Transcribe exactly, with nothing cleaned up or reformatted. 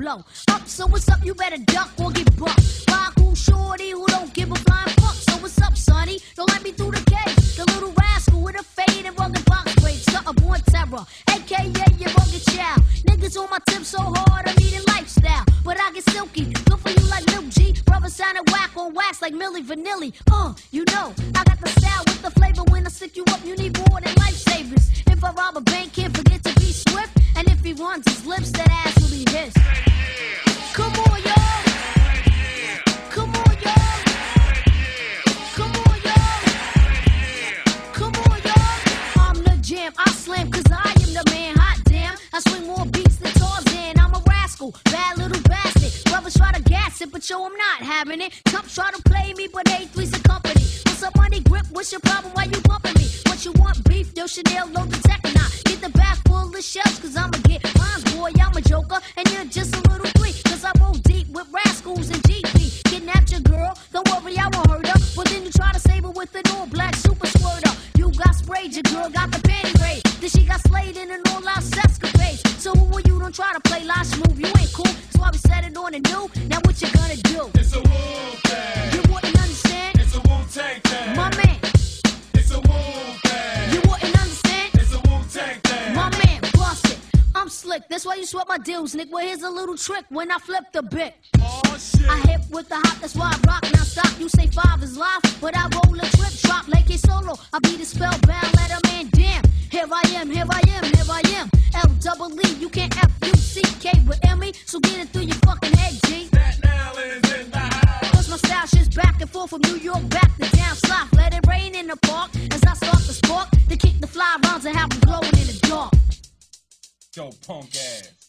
blow. Up, so what's up? You better duck or get bucked. By a cool shorty who don't give a flying fuck. So what's up, sonny? Don't let me through the cage. The little rascal with a fade and rugged box braids. Something born terror, A K A your rugged child. Niggas on my tip so hard, I'm eating lifestyle. But I get silky, good for you like Lil G. Brother sounded whack on wax like Milli Vanilli. Uh, you know, I got the style with the flavor. When I stick you up, you need more than lifesavers. If I rob a bank, can't forget to be swift. And if he runs his lips, that ass will be his. Come on, y'all. Come on, y'all. Come on, y'all. Come on, y'all. I'm the jam. I slam cause I am the man. Hot damn. I swing more beats than Tarzan. I'm a rascal. Bad little bastard. Brothers try to gas it, but yo, I'm not having it. Cops try to play me, but A three's a company. What's up, money grip? What's your problem? Why you bumping me? What you want, beef? Yo, Chanel, load the tech and I get the bag full of shells, cause I'ma get mine, boy. I'm a joker, and you're just a little freak. Cause I roll deep with rascals and G P. Kidnapped your girl, don't worry, I won't hurt her. But then you try to save her with an all black super squirter. You got sprayed, your girl got the panty raid. Then she got slayed in an all out sescapades. So who are you? Don't try to play last move. You ain't cool, that's why we set it on the new. Now what you gonna do? It's a Wu-Tang. You wouldn't understand? It's a Wu-Tang thing. My man. It's a Wu-Tang. You wouldn't understand? It's a Wu-Tang thing. My man, bust it. I'm slick, that's why you sweat my deals, Nick. Well, here's a little trick when I flip the bit. Oh, shit. I hit with the hop, that's why I rock. Now stop, you say five is live, but I roll a trip, drop like a solo. I be the spellbound, let a man damn. Here I am, here I am, here I am. L double E, you can't F U C K with M E, so get it through your fucking head, G. That now is in the house. Cause my style shifts back and forth from New York back to down south. Let it rain in the park as I start the spark to kick the fly rounds and have them glowing in the dark. Yo, punk ass.